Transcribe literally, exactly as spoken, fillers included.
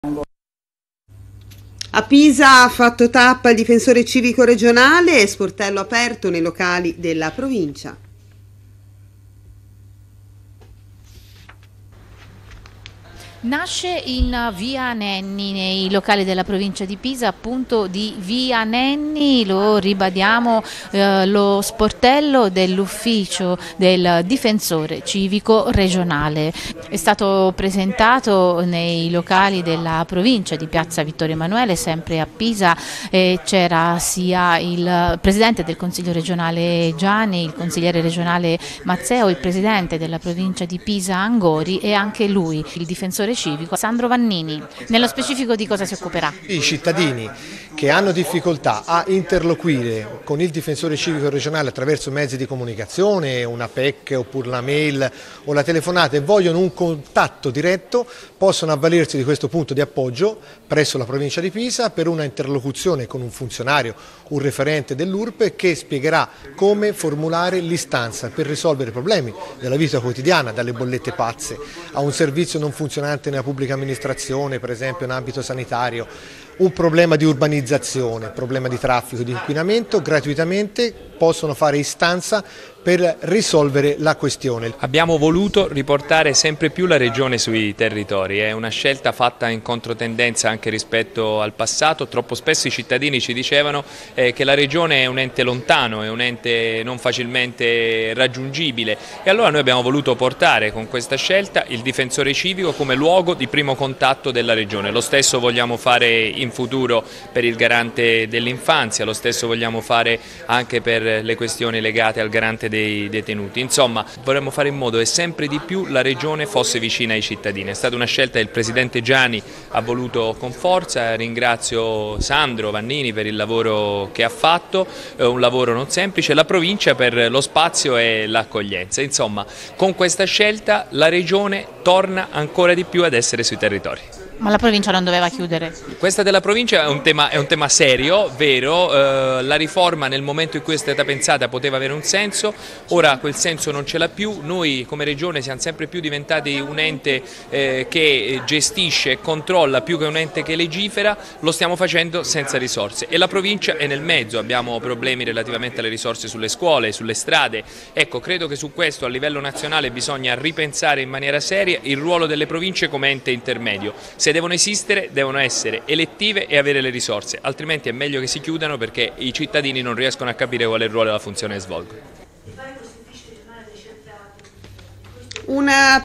A Pisa ha fatto tappa il difensore civico regionale, sportello aperto nei locali della provincia. Nasce in via Nenni, nei locali della provincia di Pisa, appunto di via Nenni, lo ribadiamo, eh, lo sportello dell'ufficio del difensore civico regionale. È stato presentato nei locali della provincia di piazza Vittorio Emanuele, sempre a Pisa, e c'era sia il presidente del consiglio regionale Gianni, il consigliere regionale Mazzeo, il presidente della provincia di Pisa Angori e anche lui, il difensore civico Sandro Vannini. Nello specifico di cosa si occuperà? I cittadini che hanno difficoltà a interloquire con il difensore civico regionale attraverso mezzi di comunicazione, una P E C oppure la mail o la telefonata, e vogliono un contatto diretto, possono avvalersi di questo punto di appoggio presso la provincia di Pisa per una interlocuzione con un funzionario, un referente dell'U R P E che spiegherà come formulare l'istanza per risolvere problemi della vita quotidiana, dalle bollette pazze a un servizio non funzionante nella pubblica amministrazione, per esempio in ambito sanitario, un problema di urbanizzazione, problema di traffico, di inquinamento. Gratuitamente possono fare istanza per risolvere la questione. Abbiamo voluto riportare sempre più la regione sui territori, è una scelta fatta in controtendenza anche rispetto al passato. Troppo spesso i cittadini ci dicevano eh, che la regione è un ente lontano, è un ente non facilmente raggiungibile, e allora noi abbiamo voluto portare con questa scelta il difensore civico come luogo di primo contatto della regione. Lo stesso vogliamo fare in futuro per il garante dell'infanzia, lo stesso vogliamo fare anche per le questioni legate al garante dei detenuti. Insomma, vorremmo fare in modo che sempre di più la regione fosse vicina ai cittadini. È stata una scelta che il presidente Gianni ha voluto con forza. Ringrazio Sandro Vannini per il lavoro che ha fatto, è un lavoro non semplice, la provincia per lo spazio e l'accoglienza. Insomma, con questa scelta la regione torna ancora di più ad essere sui territori. Ma la provincia non doveva chiudere? Questa della provincia è un tema, è un tema serio, vero, eh, la riforma nel momento in cui è stata pensata poteva avere un senso, ora quel senso non ce l'ha più. Noi come regione siamo sempre più diventati un ente eh, che gestisce e controlla più che un ente che legifera, lo stiamo facendo senza risorse e la provincia è nel mezzo, abbiamo problemi relativamente alle risorse sulle scuole, sulle strade. Ecco, credo che su questo a livello nazionale bisogna ripensare in maniera seria il ruolo delle province come ente intermedio. Se devono esistere, devono essere elettive e avere le risorse, altrimenti è meglio che si chiudano perché i cittadini non riescono a capire qual è il ruolo e la funzione che svolgono. Una